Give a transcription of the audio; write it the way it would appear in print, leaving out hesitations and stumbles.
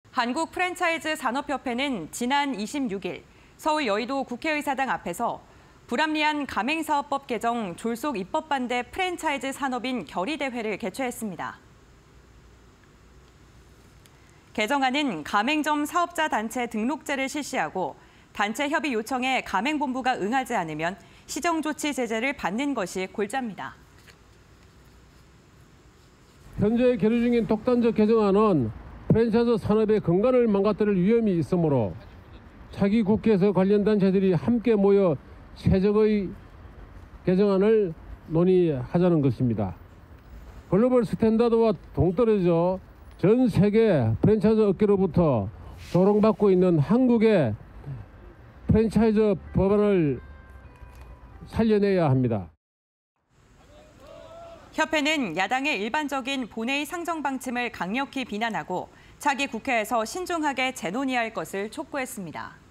한국 프랜차이즈 산업협회는 지난 26일 서울 여의도 국회의사당 앞에서 불합리한 가맹사업법 개정 졸속 입법 반대 프랜차이즈 산업인 결의대회를 개최했습니다. 개정안은 가맹점 사업자 단체 등록제를 실시하고 단체 협의 요청에 가맹본부가 응하지 않으면 시정조치 제재를 받는 것이 골자입니다. 현재 계류 중인 독단적 개정안은 프랜차이즈 산업의根幹을 망가뜨릴 위험이 있으므로 차기 국회에서 관련 단체들이 함께 모여 최적의 개정안을 논의하자는 것입니다. 글로벌 스탠다드와 동떨어져 전 세계 프랜차이즈 업계로부터 조롱받고 있는 한국의 프랜차이즈 법안을 살려내야 합니다. 협회는 야당의 일반적인 본회의 상정 방침을 강력히 비난하고 차기 국회에서 신중하게 재논의할 것을 촉구했습니다.